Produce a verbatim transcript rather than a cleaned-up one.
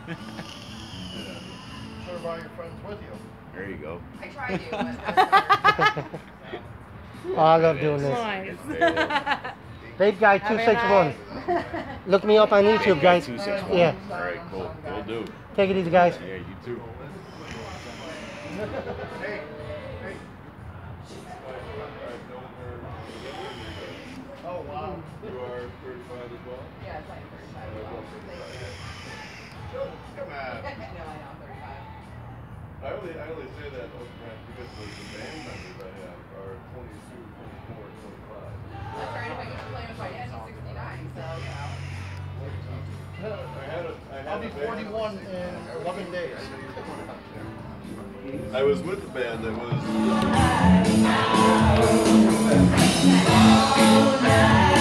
Should have brought your friends with you. There you go. I tried to, but Oh, I love doing this. Nice. Vape Guy two six one. Look me up on YouTube, guys. two six one. Yeah. All right, cool. We'll do. Take it easy, guys. Yeah, you too. Hey, hey. Oh, wow. You are thirty-five as well? yeah, it's like thirty-five. Come on. No, I know, thirty-five. I only, I only say that because the, the band members I have are twenty-two, twenty-four, twenty-five. That's right, if I used to play with my dad, he's sixty-nine, so, you know. I had a, I had I'll be a band- forty-one in eleven days. I was with a band that was